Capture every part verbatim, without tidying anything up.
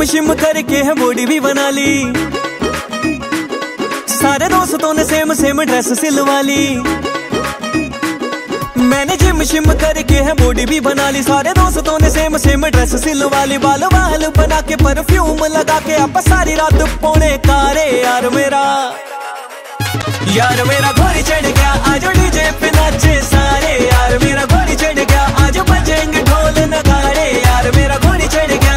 शिम करके है बॉडी भी बना ली, सारे दोस्तों ने सेम सेम ड्रेस सिलवा ली। मैंने जिम शिम करके है बॉडी भी बना ली, सारे दोस्तों ने सेम सेम ड्रेस सिलवा ली। बाल बाल बना के परफ्यूम लगा के आप सारी रात पौने कारे। यार मेरा यार मेरा घोड़ी चढ़ गया, आज डीजे पे नाचे सारे। यार मेरा घोड़ी चढ़ गया, आज बजेंगे ढोल नगाड़े। यार मेरा घोड़ी चढ़ गया।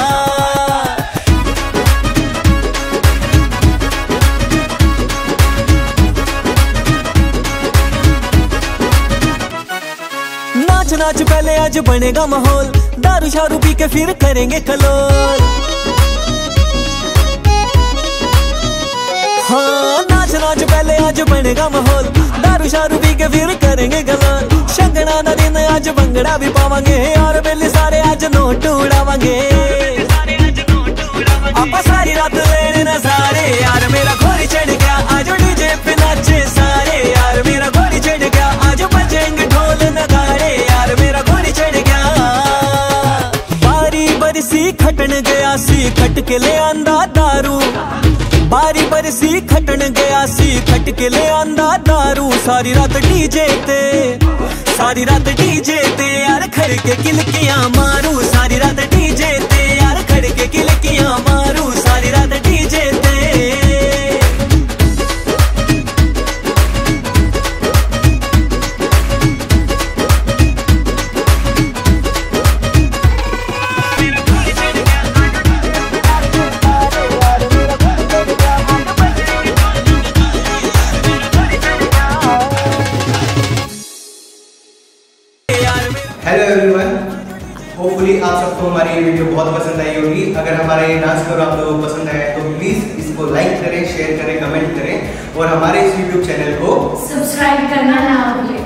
नाच नाच पहले आज बनेगा माहौल, दारू शारू पी के फिर करेंगे कलोल। हाँ नाच नाच पहले आज बनेगा माहौल, दारू शारू पी के फिर करेंगे कलोल। शगना ना दिन आज भंगड़ा भी पावांगे, और बेली सारे आज नोट उड़ावांगे। आप सारी रात लेने ना सारे। यार मेरा घोड़ी चढ़ गया, आज डीजे पे नाचे सारे। यार मेरा घोड़ी चढ़ गया, आज बजेंगे ढोल नगाड़े। यार मेरा घोड़ी चढ़ गया। बारी बरसी खटन गया सी, खट के ले आंदा दारू। बारी बरसी खटन गया सी, खट के ले आंदा दारू। सारी रात डीजे ते, सारी रात डीजे ते यार खड़ के किलकियां मारू। सारी रात डीजे ते यार खड़ के किलकियां मारू। सारी रात डीजे ते। हेलो एवरीवन, होपफुली आप सबको हमारी ये वीडियो बहुत पसंद आई होगी। अगर हमारा ये डांस करो आप लोगों को पसंद आया तो प्लीज़ इसको लाइक करें, शेयर करें, कमेंट करें और हमारे इस यूट्यूब चैनल को सब्सक्राइब करना ना भूलें।